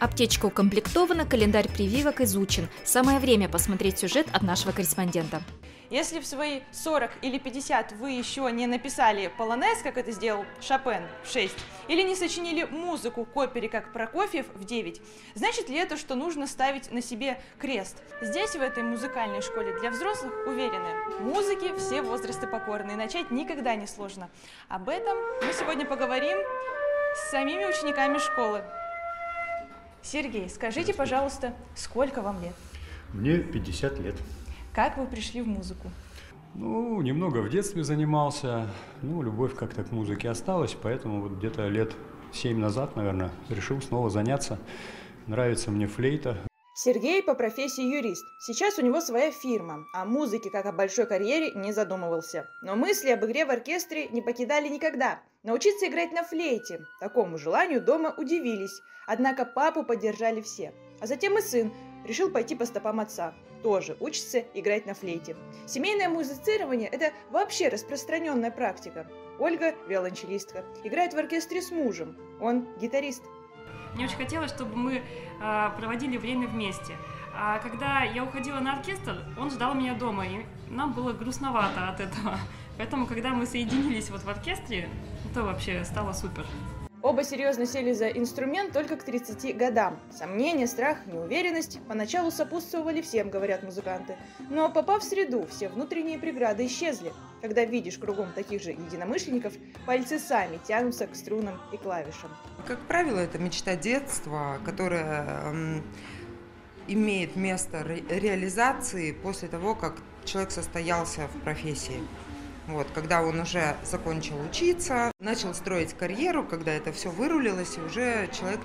Аптечка укомплектована, календарь прививок изучен. Самое время посмотреть сюжет от нашего корреспондента. Если в свои 40 или 50 вы еще не написали полонез, как это сделал Шопен в 6, или не сочинили музыку к опере, как Прокофьев в 9, значит ли это, что нужно ставить на себе крест? Здесь, в этой музыкальной школе для взрослых, уверены, музыке все возрасты покорны, и начать никогда не сложно. Об этом мы сегодня поговорим с самими учениками школы. Сергей, скажите, пожалуйста, сколько вам лет? Мне 50 лет. Как вы пришли в музыку? Ну, немного в детстве занимался, любовь как-то к музыке осталась, поэтому вот где-то лет 7 назад, наверное, решил снова заняться. Нравится мне флейта. Сергей по профессии юрист. Сейчас у него своя фирма. О музыке, как о большой карьере, не задумывался. Но мысли об игре в оркестре не покидали никогда. Научиться играть на флейте. Такому желанию дома удивились. Однако папу поддержали все. А затем и сын решил пойти по стопам отца. Тоже учится играть на флейте. Семейное музицирование – это вообще распространенная практика. Ольга – виолончелистка. Играет в оркестре с мужем. Он гитарист. Мне очень хотелось, чтобы мы проводили время вместе. А когда я уходила на оркестр, он ждал меня дома, и нам было грустновато от этого. Поэтому, когда мы соединились вот в оркестре, это вообще стало супер. Оба серьезно сели за инструмент только к 30 годам. Сомнения, страх, неуверенность поначалу сопутствовали всем, говорят музыканты. Но попав в среду, все внутренние преграды исчезли. Когда видишь кругом таких же единомышленников, пальцы сами тянутся к струнам и клавишам. Как правило, это мечта детства, которая имеет место реализации после того, как человек состоялся в профессии. Вот, когда он уже закончил учиться, начал строить карьеру, когда это все вырулилось, и уже человек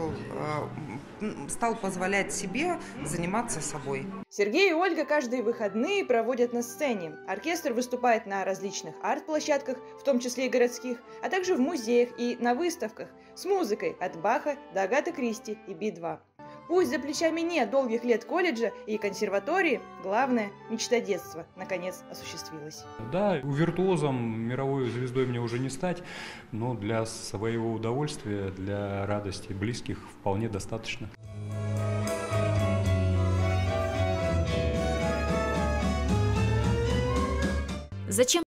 стал позволять себе заниматься собой. Сергей и Ольга каждые выходные проводят на сцене. Оркестр выступает на различных арт-площадках, в том числе и городских, а также в музеях и на выставках с музыкой от Баха до Агаты Кристи и Би-2. Пусть за плечами нет долгих лет колледжа и консерватории, главное, мечта детства наконец осуществилась. Да, виртуозом, мировой звездой мне уже не стать, но для своего удовольствия, для радости близких вполне достаточно. Зачем